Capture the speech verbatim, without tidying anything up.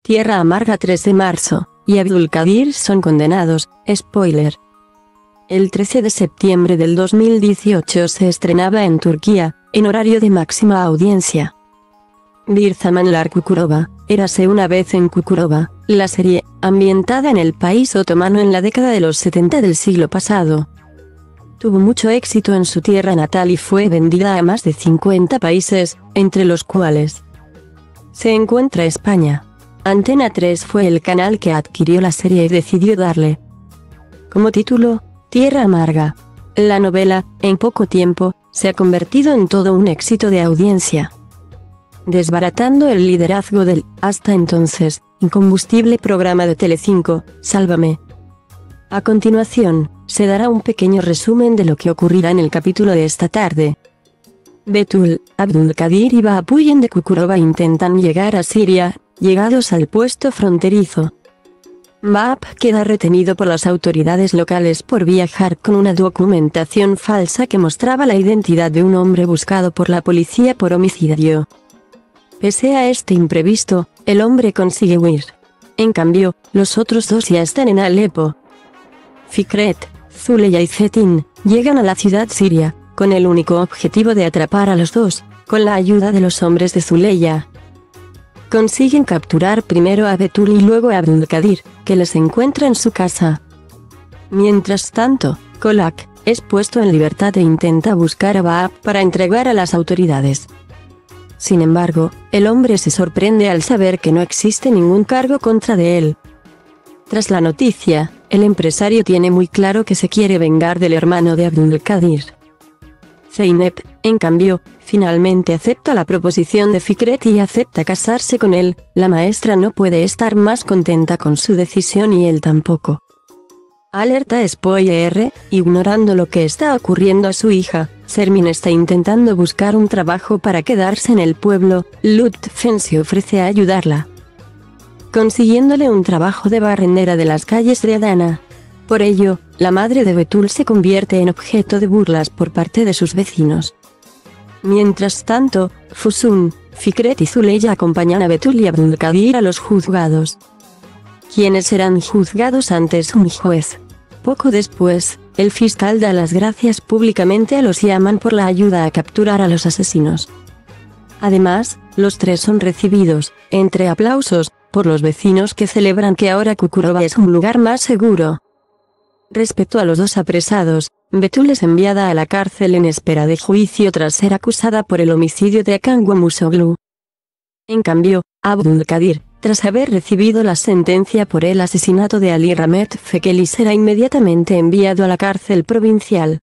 Tierra Amarga tres de marzo, y Abdulkadir son condenados. Spoiler. El trece de septiembre del dos mil dieciocho se estrenaba en Turquía, en horario de máxima audiencia. Bir Zamanlar Çukurova, érase una vez en Çukurova, la serie, ambientada en el país otomano en la década de los setenta del siglo pasado. Tuvo mucho éxito en su tierra natal y fue vendida a más de cincuenta países, entre los cuales se encuentra España. Antena tres fue el canal que adquirió la serie y decidió darle como título, Tierra Amarga. La novela, en poco tiempo, se ha convertido en todo un éxito de audiencia, desbaratando el liderazgo del, hasta entonces, incombustible programa de Telecinco, Sálvame. A continuación, se dará un pequeño resumen de lo que ocurrirá en el capítulo de esta tarde. Betül, Abdulkadir y Bahapuyen de Çukurova intentan llegar a Siria, llegados al puesto fronterizo. Vahap queda retenido por las autoridades locales por viajar con una documentación falsa que mostraba la identidad de un hombre buscado por la policía por homicidio. Pese a este imprevisto, el hombre consigue huir. En cambio, los otros dos ya están en Alepo. Fikret, Zuleya y Zetin llegan a la ciudad siria, con el único objetivo de atrapar a los dos, con la ayuda de los hombres de Zuleya. Consiguen capturar primero a Betül y luego a Abdulkadir, que les encuentra en su casa. Mientras tanto, Kolak es puesto en libertad e intenta buscar a Vahap para entregar a las autoridades. Sin embargo, el hombre se sorprende al saber que no existe ningún cargo contra de él. Tras la noticia, el empresario tiene muy claro que se quiere vengar del hermano de Abdulkadir. Zeynep, en cambio, finalmente acepta la proposición de Fikret y acepta casarse con él. La maestra no puede estar más contenta con su decisión y él tampoco. Alerta spoiler, ignorando lo que está ocurriendo a su hija, Sermin está intentando buscar un trabajo para quedarse en el pueblo. Lütfen se ofrece a ayudarla, consiguiéndole un trabajo de barrendera de las calles de Adana. Por ello, la madre de Betül se convierte en objeto de burlas por parte de sus vecinos. Mientras tanto, Füsun, Fikret y Zuleya acompañan a Betül y Abdulkadir a los juzgados, quienes serán juzgados ante un juez. Poco después, el fiscal da las gracias públicamente a los Yaman por la ayuda a capturar a los asesinos. Además, los tres son recibidos, entre aplausos, por los vecinos que celebran que ahora Çukurova es un lugar más seguro. Respecto a los dos apresados, Betül es enviada a la cárcel en espera de juicio tras ser acusada por el homicidio de Hakan Musoglu. En cambio, Abdulkadir, tras haber recibido la sentencia por el asesinato de Ali Ramet Fekeli, será inmediatamente enviado a la cárcel provincial.